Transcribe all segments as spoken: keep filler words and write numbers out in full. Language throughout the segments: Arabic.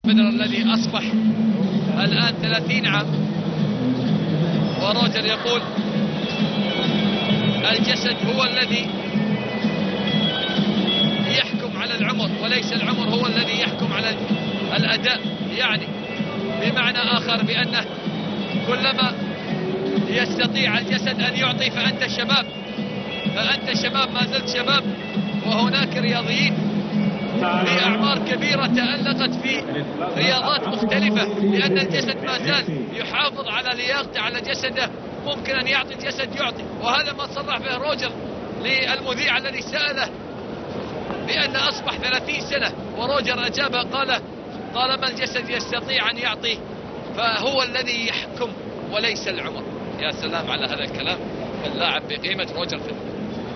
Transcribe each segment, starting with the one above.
فيدرر الذي أصبح الآن ثلاثين عام، وروجر يقول الجسد هو الذي يحكم على العمر وليس العمر هو الذي يحكم على الأداء. يعني بمعنى آخر بأنه كلما يستطيع الجسد أن يعطي فأنت شباب، فأنت شباب، ما زلت شباب. وهناك رياضيين بأعمار كبيرة تألقت في رياضات مختلفة لأن الجسد ما زال يحافظ على لياقته، على جسده، ممكن أن يعطي الجسد يعطي. وهذا ما صرح به روجر للمذيع الذي سأله بأن أصبح ثلاثين سنة، وروجر أجاب قال طالما الجسد يستطيع أن يعطي فهو الذي يحكم وليس العمر. يا سلام على هذا الكلام، اللاعب بقيمة روجر فيدرر.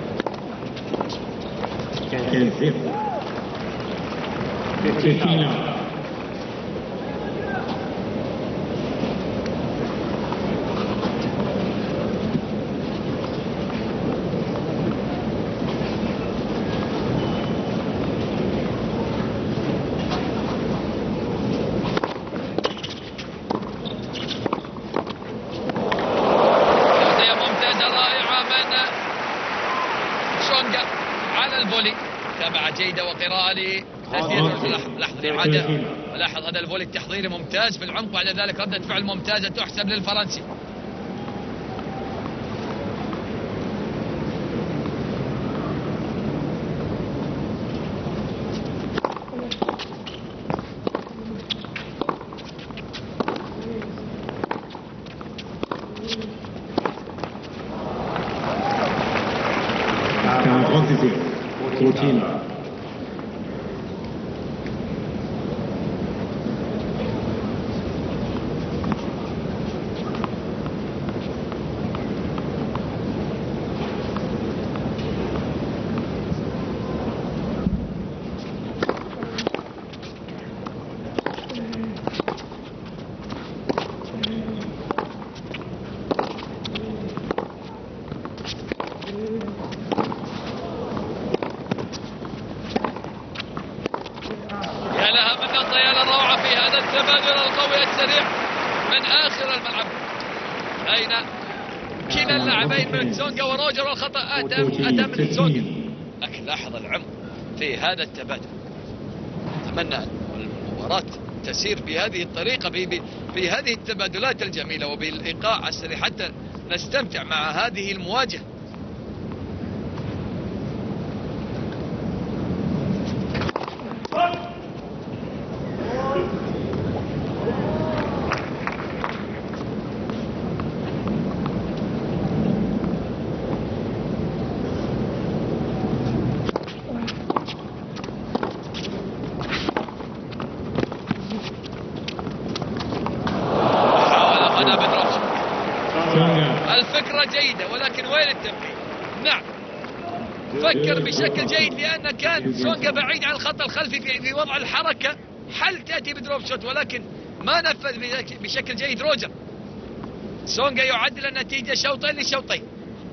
جيدة وقراءة لتسديد. لاحظ الإعادة، لاحظ هذا الفولي التحضيري ممتاز في العمق، بعد ذلك ردة فعل ممتازة تحسب للفرنسي. سونغا وروجر، والخطأ أتى أتى من سونغا. لكن لاحظ العمق في هذا التبادل. أتمنى أن المباراة تسير بهذه الطريقة، بهذه التبادلات الجميلة وبالإيقاع السريع حتى نستمتع مع هذه المواجهة. الفكرة جيدة ولكن وين التنفيذ؟ نعم فكر بشكل جيد لأن كان سونغا بعيد عن الخط الخلفي في وضع الحركة، حل تأتي بدروب شوت ولكن ما نفذ بشكل جيد روجر. سونغا يعدل النتيجة شوطين لشوطين.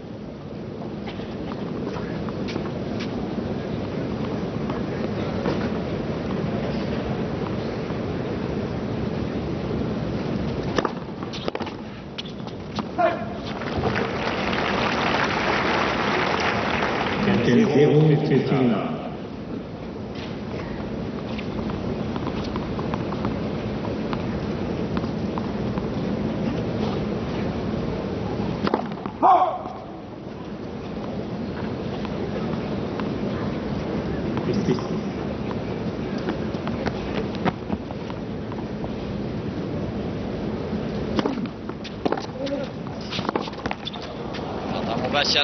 مباشر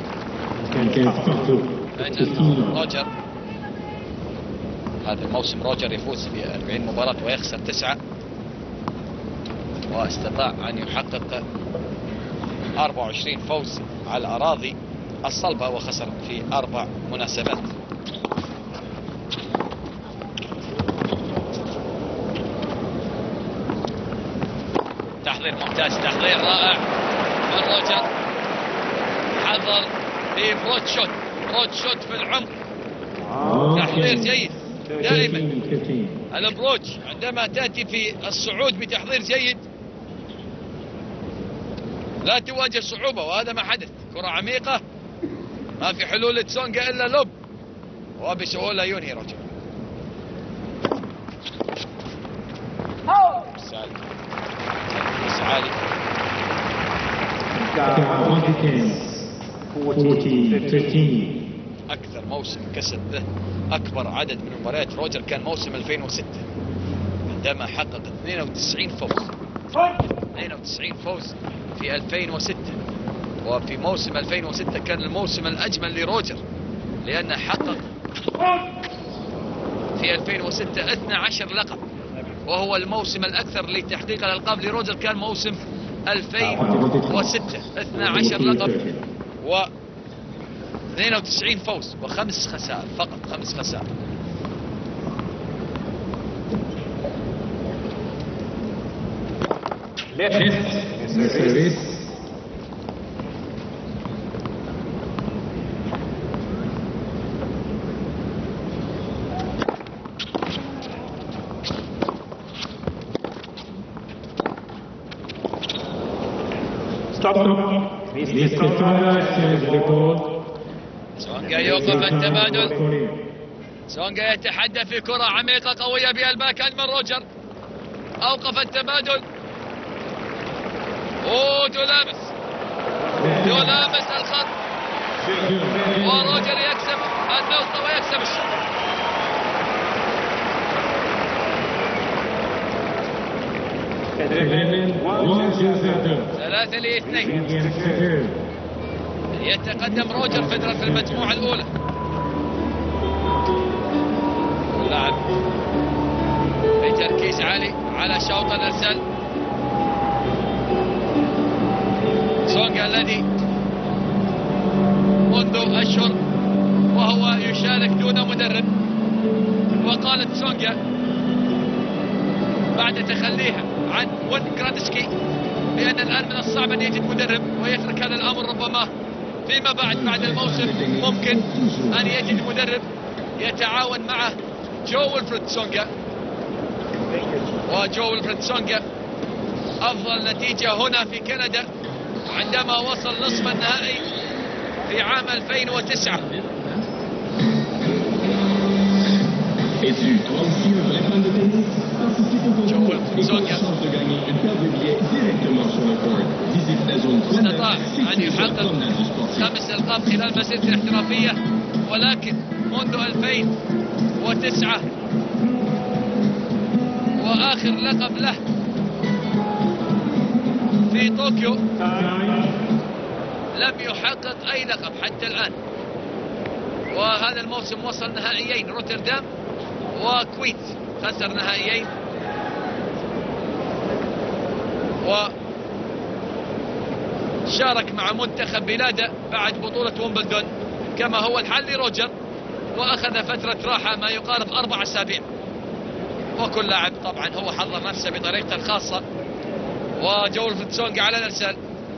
روجر. هذا الموسم روجر يفوز في أربعين مباراة ويخسر تسعة، واستطاع أن يحقق أربعة وعشرين فوز على الأراضي الصلبة وخسر في أربع مناسبات. تحضير ممتاز، تحضير رائع من روجر. حضر في برود شوت، برود شوت في العمق، تحضير جيد. دائما الابروج عندما تأتي في الصعود بتحضير جيد لا تواجه صعوبة، وهذا ما حدث. كرة عميقة ما في حلول لتسونجا إلا لوب، وبسهولة ينهي روجر. سالي سالي أكثر موسم كسب به أكبر عدد من مباريات روجر كان موسم ألفين وستة عندما حقق اثنين وتسعين فوز. اثنين وتسعين فوز في ألفين وستة، وفي موسم ألفين وستة كان الموسم الأجمل لروجر لأنه حقق في ألفين وستة اثني عشر لقب، وهو الموسم الأكثر لتحقيق الألقاب لروجر كان موسم ألفين وستة اثني عشر لقب و اثنين وتسعين فوز وخمس خسائر فقط، خمس خسائر. سونجا يوقف التبادل. سونجا يتحدى في كرة عميقة قوية بالباك هاند من روجر. أوقف التبادل. أوه تلامس يلامس الخط، وروجر يكسب النقطة ويكسب الشوط. ثلاثة لاثنين يتقدم روجر فيدرر في المجموعة الأولى. لاعب بتركيز عالي على شوط الإرسال. سونجا الذي منذ أشهر وهو يشارك دون مدرب، وقالت سونجا بعد تخليها عن ون جرادسكي بأن الآن من الصعب أن يجد مدرب، ويترك هذا الأمر ربما فيما بعد بعد الموسم ممكن أن يجد مدرب يتعاون معه جو ويلفريد سونجا. وجو ويلفريد سونجا أفضل نتيجة هنا في كندا عندما وصل نصف النهائي في عام ألفين وتسعة. جو ويلفريد سونجا استطاع أن يحقق خمس ألقاب خلال مسيرته الاحترافية، ولكن منذ ألفين وتسعة وآخر لقب له في طوكيو لم يحقق أي لقب حتى الآن. وهذا الموسم وصل نهائيين، روتردام وكويت خسر نهائيين، وشارك مع منتخب بلاده بعد بطولة ويمبلدون كما هو الحال لروجر، وأخذ فترة راحة ما يقارب أربع أسابيع. وكل لاعب طبعا هو حضر نفسه بطريقته الخاصة. وجو ويلفريد سونجا على الإرسال.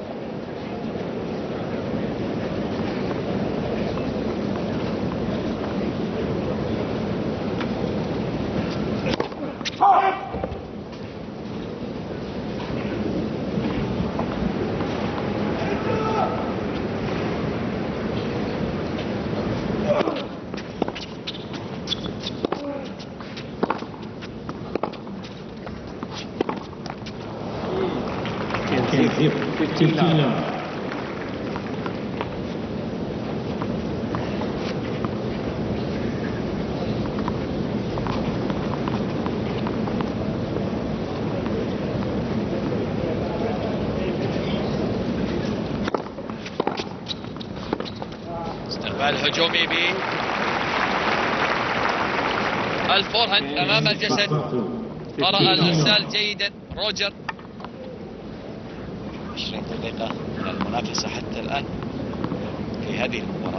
استقبال هجومي ب الفورهاند امام الجسد. قرأ الارسال جيدا روجر. عشرين دقيقة من المنافسة حتى الآن في هذه المباراة.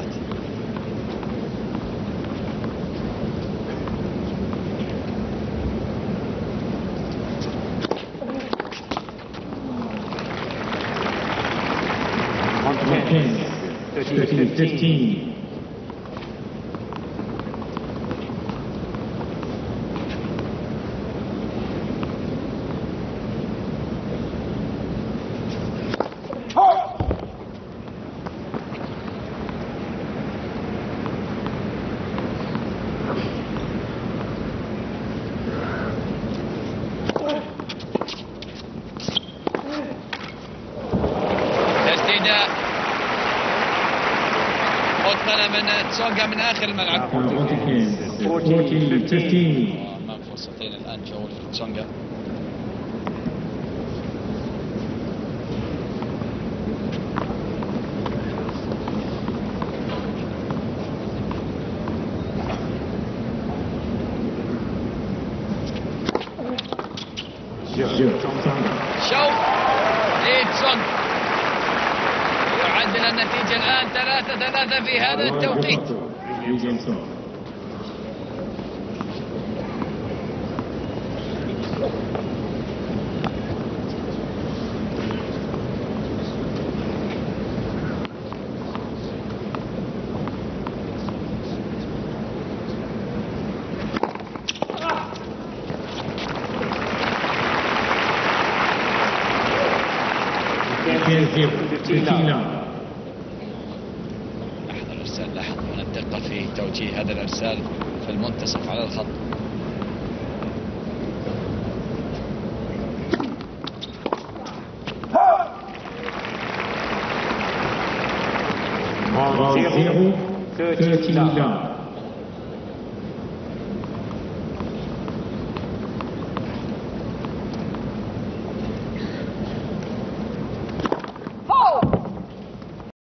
تسديدة متقنة من تسونغا من آخر الملعب. أمام فرصتين الآن جو تسونغا. شوف ليتسونغ يعدل النتيجة الآن ثلاثة ثلاثة في هذا التوقيت. لاحظ الإرسال، لاحظ من الدقة في توجيه هذا الإرسال في المنتصف على الخط. zero thirty love.